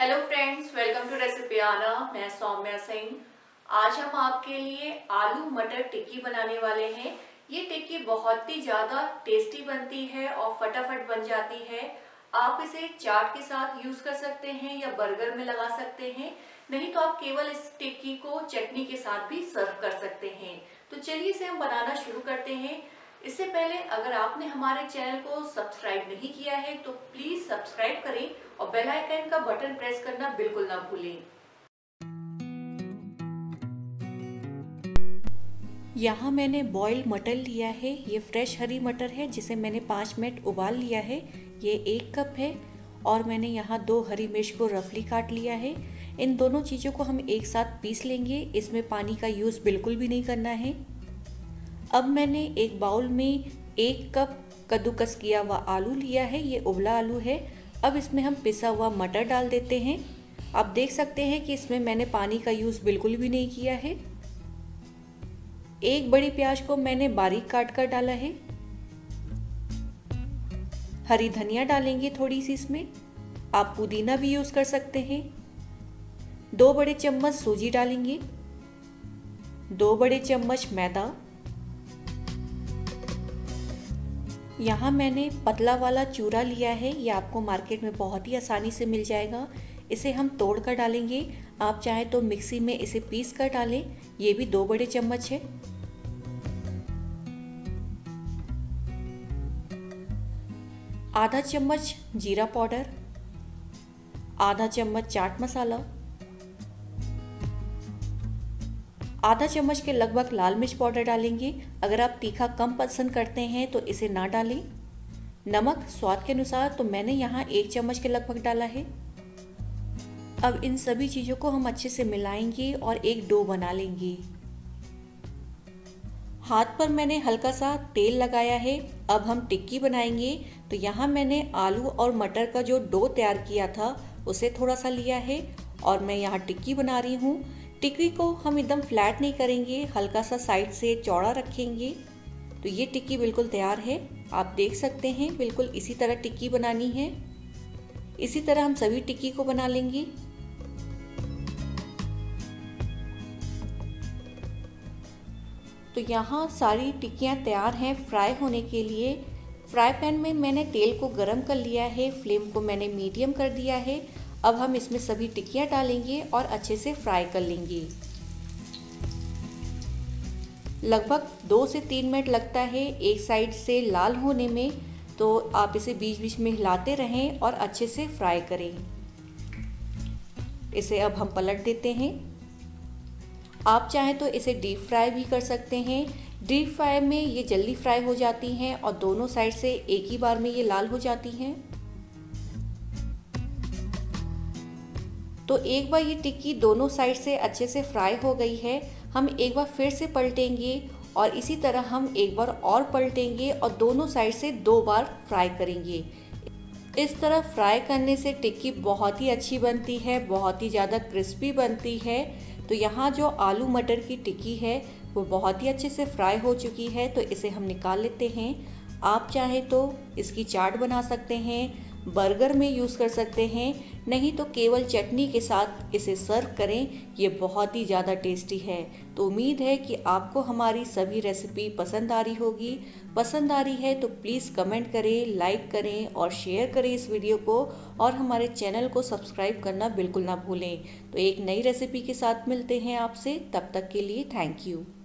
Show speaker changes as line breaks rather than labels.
Hello friends, welcome to recipe आना। मैं सौम्या सिंह। आज हम आपके लिए आलू मटर टिक्की बनाने वाले हैं। ये टिक्की बहुत ही ज़्यादा टेस्टी बनती है और फटाफट बन जाती है। आप इसे चाट के साथ यूज़ कर सकते हैं या बर्गर में लगा सकते हैं। नहीं तो आप केवल इस टिक्की को चटनी के साथ भी सर्व कर सकते हैं। तो चलिए इसे हम बनाना शुरू करते हैं। इससे पहले अगर आपने हमारे चैनल को सब्सक्राइब नहीं किया है तो प्लीज सब्सक्राइब करें और बेल आइकन का बटन प्रेस करना बिल्कुल ना भूलें।
यहाँ मैंने बॉइल्ड मटर लिया है। ये फ्रेश हरी मटर है जिसे मैंने 5 मिनट उबाल लिया है। ये 1 कप है। और मैंने यहाँ 2 हरी मिर्च को रफली काट लिया है। इन दोनों चीज़ों को हम एक साथ पीस लेंगे। इसमें पानी का यूज़ बिल्कुल भी नहीं करना है। अब मैंने एक बाउल में 1 कप कद्दूकस किया हुआ आलू लिया है। ये उबला आलू है। अब इसमें हम पिसा हुआ मटर डाल देते हैं। आप देख सकते हैं कि इसमें मैंने पानी का यूज़ बिल्कुल भी नहीं किया है। एक बड़ी प्याज को मैंने बारीक काट कर डाला है। हरी धनिया डालेंगे थोड़ी सी इसमें। आप पुदीना भी यूज़ कर सकते हैं। 2 बड़े चम्मच सूजी डालेंगे। 2 बड़े चम्मच मैदा। यहाँ मैंने पतला वाला चूरा लिया है। ये आपको मार्केट में बहुत ही आसानी से मिल जाएगा। इसे हम तोड़ कर डालेंगे। आप चाहे तो मिक्सी में इसे पीस कर डालें। ये भी 2 बड़े चम्मच है। आधा चम्मच जीरा पाउडर। आधा चम्मच चाट मसाला। आधा चम्मच के लगभग लाल मिर्च पाउडर डालेंगे। अगर आप तीखा कम पसंद करते हैं तो इसे ना डालें। नमक स्वाद के अनुसार, तो मैंने यहाँ 1 चम्मच के लगभग डाला है। अब इन सभी चीज़ों को हम अच्छे से मिलाएंगे और एक डो बना लेंगे। हाथ पर मैंने हल्का सा तेल लगाया है। अब हम टिक्की बनाएंगे। तो यहाँ मैंने आलू और मटर का जो डो तैयार किया था उसे थोड़ा सा लिया है और मैं यहाँ टिक्की बना रही हूँ। टिक्की को हम एकदम फ्लैट नहीं करेंगे, हल्का सा साइड से चौड़ा रखेंगे। तो ये टिक्की बिल्कुल तैयार है। आप देख सकते हैं बिल्कुल इसी तरह टिक्की बनानी है। इसी तरह हम सभी टिक्की को बना लेंगे। तो यहाँ सारी टिक्कियाँ तैयार हैं फ्राई होने के लिए। फ्राई पैन में मैंने तेल को गरम कर लिया है। फ्लेम को मैंने मीडियम कर दिया है। अब हम इसमें सभी टिक्कियाँ डालेंगे और अच्छे से फ्राई कर लेंगे। लगभग 2 से 3 मिनट लगता है एक साइड से लाल होने में। तो आप इसे बीच बीच में हिलाते रहें और अच्छे से फ्राई करें। इसे अब हम पलट देते हैं। आप चाहें तो इसे डीप फ्राई भी कर सकते हैं। डीप फ्राई में ये जल्दी फ्राई हो जाती हैं और दोनों साइड से एक ही बार में ये लाल हो जाती हैं। तो एक बार ये टिक्की दोनों साइड से अच्छे से फ्राई हो गई है। हम एक बार फिर से पलटेंगे और इसी तरह हम एक बार और पलटेंगे और दोनों साइड से 2 बार फ्राई करेंगे। इस तरह फ्राई करने से टिक्की बहुत ही अच्छी बनती है, बहुत ही ज़्यादा क्रिस्पी बनती है। तो यहाँ जो आलू मटर की टिक्की है वो बहुत ही अच्छे से फ्राई हो चुकी है। तो इसे हम निकाल लेते हैं। आप चाहें तो इसकी चाट बना सकते हैं, बर्गर में यूज़ कर सकते हैं, नहीं तो केवल चटनी के साथ इसे सर्व करें। ये बहुत ही ज़्यादा टेस्टी है। तो उम्मीद है कि आपको हमारी सभी रेसिपी पसंद आ रही होगी। पसंद आ रही है तो प्लीज़ कमेंट करें, लाइक करें और शेयर करें इस वीडियो को। और हमारे चैनल को सब्सक्राइब करना बिल्कुल ना भूलें। तो एक नई रेसिपी के साथ मिलते हैं आपसे। तब तक के लिए थैंक यू।